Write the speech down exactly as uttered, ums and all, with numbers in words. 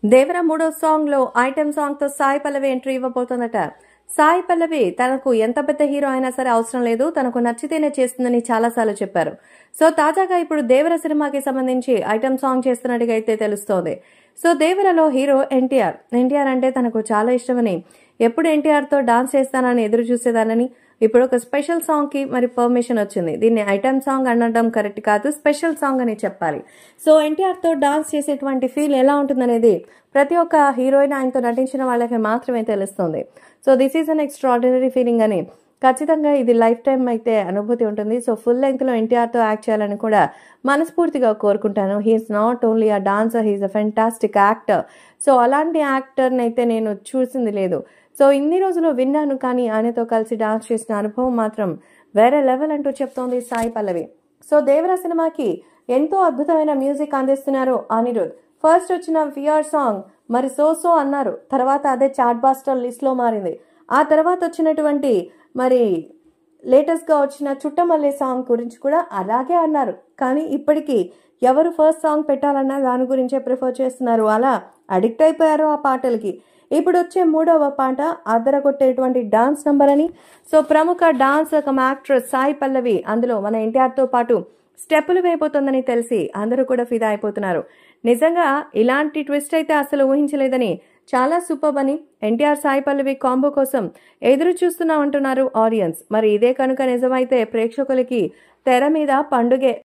దేవర మూడో సాంగ్ లో item song తో సాయి పల్లవి ఎంట్రీ ఇవ్వబోతోందట. సాయి పల్లవి తనకు ఎంత పెద్ద హీరో అయినా సరే అవసరం లేదు, తనకు నచ్చితేనే చేస్తుందని చాలాసార్లు చెప్పారు. సో తాజాగా ఇప్పుడు దేవర సినిమాకి సంబంధించి ఐటెం సాంగ్ చేస్తున్నట్టుగా అయితే తెలుస్తోంది. సో దేవరలో హీరో ఎన్టీఆర్ ఎన్టీఆర్ అంటే తనకు చాలా ఇష్టమని, ఎప్పుడు ఎన్టీఆర్ తో డాన్స్ చేస్తానని ఎదురు చూసేదానని ఇప్పుడు ఒక స్పెషల్ సాంగ్ కి మరి పర్మిషన్ వచ్చింది. దీన్ని ఐటెం సాంగ్ అనడం కరెక్ట్ కాదు, స్పెషల్ సాంగ్ అని చెప్పాలి. సో ఎన్టీఆర్ తో డాన్స్ చేసేటువంటి ఫీల్ ఎలా ఉంటుందనేది ప్రతి ఒక్క హీరోయిన్ ఆయనతో నటించిన వాళ్ళకి మాత్రమే తెలుస్తుంది. So this is an extraordinary feeling అని, ఖచ్చితంగా ఇది లైఫ్ టైం అయితే అనుభూతి ఉంటుంది. సో ఫుల్ లెంగ్త్ లో ఎన్టీఆర్ తో యాక్ట్ చేయాలని కూడా మనస్ఫూర్తిగా కోరుకుంటాను. He's not only a dancer, he's a fantastic actor. So అలాంటి యాక్టర్ని అయితే నేను చూసింది లేదు. సో ఇన్ని రోజులు విన్నాను, కానీ ఆయనతో కలిసి డాన్స్ చేసిన అనుభవం మాత్రం వేరే లెవెల్ అంటూ చెప్తోంది సాయి పల్లవి. సో దేవర సినిమాకి ఎంతో అద్భుతమైన మ్యూజిక్ అందిస్తున్నారు అనిరుద్. ఫస్ట్ వచ్చిన ఫియర్ సాంగ్ మరి సో సో అన్నారు, తర్వాత అదే చాట్ బాస్టర్ లిస్ట్ లో మారింది. ఆ తర్వాత వచ్చినటువంటి మరి లేటెస్ట్ గా వచ్చిన చుట్టమల్లె సాంగ్ గురించి కూడా అలాగే అన్నారు. కానీ ఇప్పటికీ ఎవరు ఫస్ట్ సాంగ్ పెట్టాలన్నా దాని గురించే ప్రిఫర్ చేస్తున్నారు. అలా అడిక్ట్ అయిపోయారు ఆ పాటలకి. ఇప్పుడు వచ్చే మూడవ పాట అదరగొట్టేటువంటి డాన్స్ నంబర్ అని. సో ప్రముఖ డాన్స్ యాక్ట్రెస్ సాయి పల్లవి అందులో మన ఎన్టీఆర్ తో పాటు స్టెప్పులు వేయబోతోందని తెలిసి అందరూ కూడా ఫిదా అయిపోతున్నారు. నిజంగా ఇలాంటి ట్విస్ట్ అయితే అసలు ఊహించలేదని, చాలా సూపర్ అని ఎన్టీఆర్ సాయి పల్లవి కాంబో కోసం ఎదురు చూస్తున్నామంటున్నారు ఆడియన్స్. మరి ఇదే కనుక నిజమైతే ప్రేక్షకులకి తెర మీద పండుగే.